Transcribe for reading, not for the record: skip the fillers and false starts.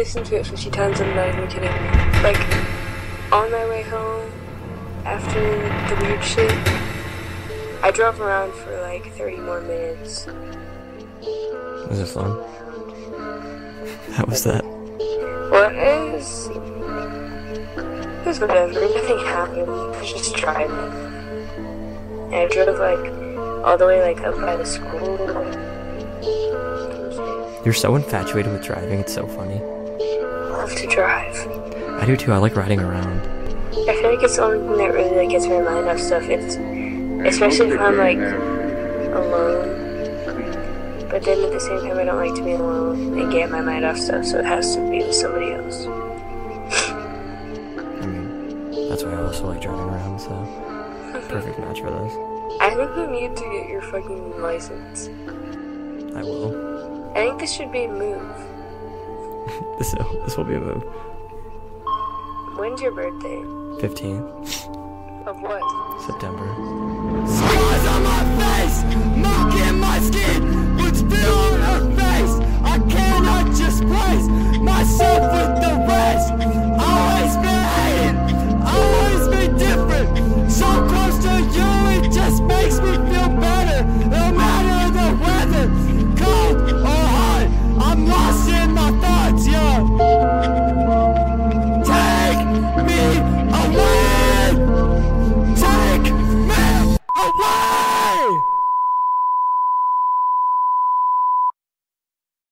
listened to it 50 times, I'm not even kidding. Like, on my way home, after the weird shit, I drove around for like 30 more minutes. Was it fun? How was that? Well, it was whatever. Nothing happened. I was just driving. And I drove like all the way like up by the school. You're so infatuated with driving, it's so funny. I love to drive. I do too, I like riding around. I feel like it's the only thing that really like gets my mind off stuff. It's especially if I'm like alone. But then at the same time, I don't like to be alone and get my mind off stuff, so it has to be with somebody else. I mean, that's why I also like driving around, so perfect match for this. I think you need to get your fucking license. I will. I think this should be a move. This will be a move. When's your birthday? 15th Of what? September. Scars on my face!